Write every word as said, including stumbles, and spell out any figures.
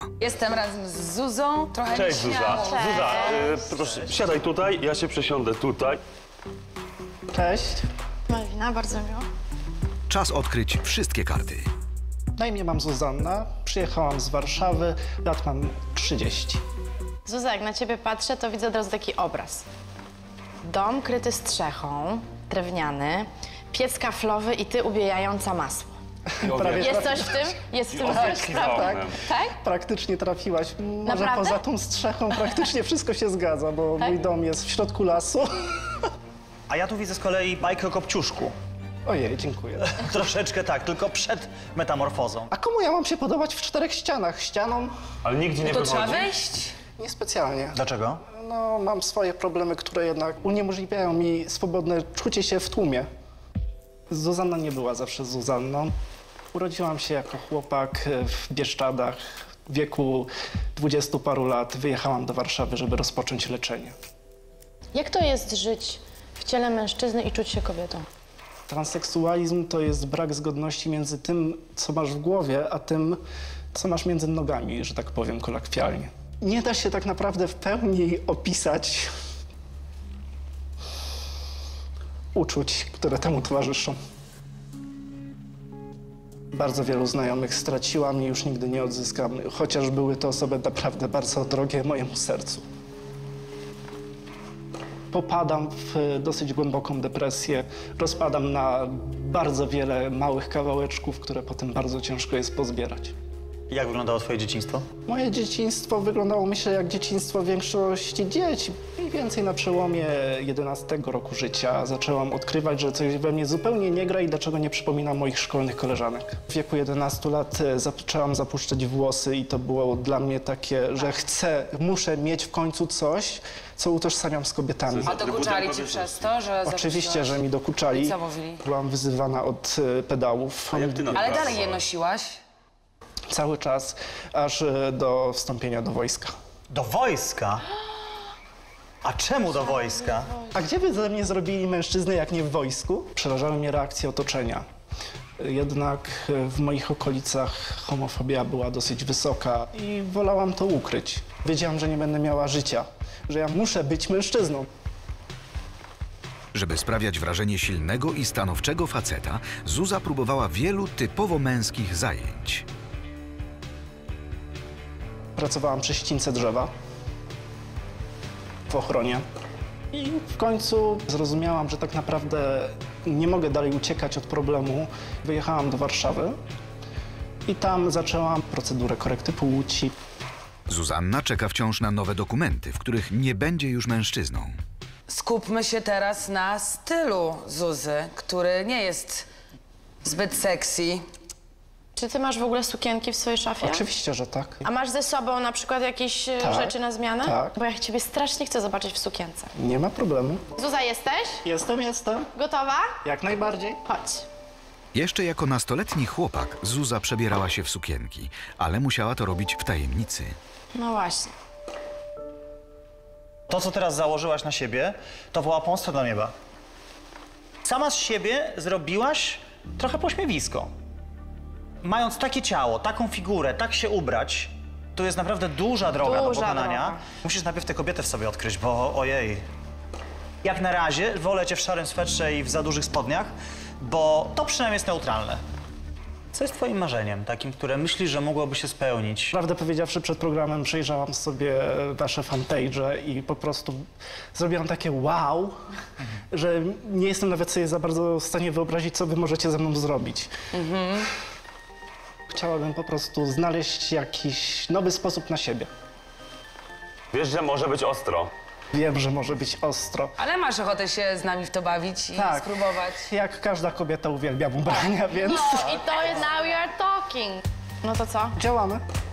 Jestem razem z Zuzą. Trochę Cześć, Zuza. nieśmiało. Zuza, y, proszę, siadaj tutaj, ja się przesiądę tutaj. Cześć. Malwina, bardzo miło. Czas odkryć wszystkie karty. Na imię mam Zuzanna, przyjechałam z Warszawy, lat mam trzydzieści. Zuza, jak na ciebie patrzę, to widzę od razu taki obraz. Dom kryty strzechą, drewniany, piec kaflowy i ty ubijająca masło. Prawie Jest trafi... coś w tym? Jest w tym Tak, coś? tak. Tak? Tak? Praktycznie trafiłaś. Może Naprawdę? poza tą strzechą praktycznie wszystko się zgadza, bo Tak? mój dom jest w środku lasu. A ja tu widzę z kolei bajkę o Kopciuszku. Ojej, dziękuję. Troszeczkę tak, tylko przed metamorfozą. A komu ja mam się podobać w czterech ścianach? Ścianą? Ale nigdzie nie To trzeba wychodzi. wejść. Niespecjalnie. Dlaczego? No, mam swoje problemy, które jednak uniemożliwiają mi swobodne czucie się w tłumie. Zuzanna nie była zawsze Zuzanną. Urodziłam się jako chłopak w Bieszczadach. W wieku dwudziestu paru lat wyjechałam do Warszawy, żeby rozpocząć leczenie. Jak to jest żyć w ciele mężczyzny i czuć się kobietą? Transseksualizm to jest brak zgodności między tym, co masz w głowie, a tym, co masz między nogami, że tak powiem kolokwialnie. Nie da się tak naprawdę w pełni opisać uczuć, które temu towarzyszą. Bardzo wielu znajomych straciłam i już nigdy nie odzyskam, chociaż były to osoby naprawdę bardzo drogie mojemu sercu. Popadam w dosyć głęboką depresję, rozpadam na bardzo wiele małych kawałeczków, które potem bardzo ciężko jest pozbierać. Jak wyglądało twoje dzieciństwo? Moje dzieciństwo wyglądało, myślę, jak dzieciństwo większości dzieci. Mniej więcej na przełomie jedenastego roku życia zaczęłam odkrywać, że coś we mnie zupełnie nie gra i dlaczego nie przypomina moich szkolnych koleżanek. W wieku jedenastu lat zaczęłam zapuszczać włosy i to było dla mnie takie, że chcę, muszę mieć w końcu coś, co utożsamiam z kobietami. A dokuczali ci przez to, że Oczywiście, że mi dokuczali. I co mówili? Byłam wyzywana od e, pedałów. A jak ty na to Ale reagowałeś? dalej je nosiłaś? Cały czas, aż e, do wstąpienia do wojska. Do wojska? A czemu do wojska? A gdzie by ze mnie zrobili mężczyznę, jak nie w wojsku? Przerażały mnie reakcje otoczenia. Jednak e, w moich okolicach homofobia była dosyć wysoka i wolałam to ukryć. Wiedziałam, że nie będę miała życia, że ja muszę być mężczyzną. Żeby sprawiać wrażenie silnego i stanowczego faceta, Zuza próbowała wielu typowo męskich zajęć. Pracowałam przy ścince drzewa w ochronie i w końcu zrozumiałam, że tak naprawdę nie mogę dalej uciekać od problemu. Wyjechałam do Warszawy i tam zaczęłam procedurę korekty płci. Zuzanna czeka wciąż na nowe dokumenty, w których nie będzie już mężczyzną. Skupmy się teraz na stylu Zuzy, który nie jest zbyt sexy. Czy ty masz w ogóle sukienki w swojej szafie? Oczywiście, że tak. A masz ze sobą na przykład jakieś e, Tak, rzeczy na zmianę? tak. Bo ja ciebie strasznie chcę zobaczyć w sukience. Nie ma problemu. Zuza, jesteś? Jestem, jestem. Gotowa? Jak najbardziej. Chodź. Jeszcze jako nastoletni chłopak Zuza przebierała się w sukienki, ale musiała to robić w tajemnicy. No właśnie. To, co teraz założyłaś na siebie, to woła pomstę do nieba. Sama z siebie zrobiłaś trochę pośmiewisko. Mając takie ciało, taką figurę, tak się ubrać, to jest naprawdę duża droga do Duża pokonania. droga. Musisz najpierw tę kobietę w sobie odkryć, bo ojej. Jak na razie wolę cię w szarym swetrze i w za dużych spodniach, bo to przynajmniej jest neutralne. Co jest twoim marzeniem, takim, które myślisz, że mogłoby się spełnić? Prawdę powiedziawszy, przed programem przejrzałam sobie wasze fanpage i po prostu zrobiłam takie wow, że nie jestem nawet sobie za bardzo w stanie wyobrazić, co wy możecie ze mną zrobić. Chciałabym po prostu znaleźć jakiś nowy sposób na siebie. Wiesz, że może być ostro. Wiem, że może być ostro. Ale masz ochotę się z nami w to bawić i Tak. spróbować. Jak każda kobieta uwielbiam ubrania, więc I to jest now we are talking. No to co? działamy.